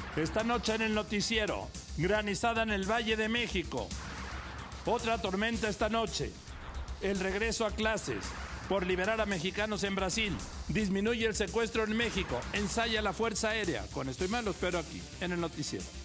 Esta noche en el noticiero, granizada en el Valle de México. Otra tormenta esta noche. El regreso a clases por liberar a mexicanos en Brasil. Disminuye el secuestro en México. Ensaya la Fuerza Aérea. Con esto y más lo espero aquí, en el noticiero.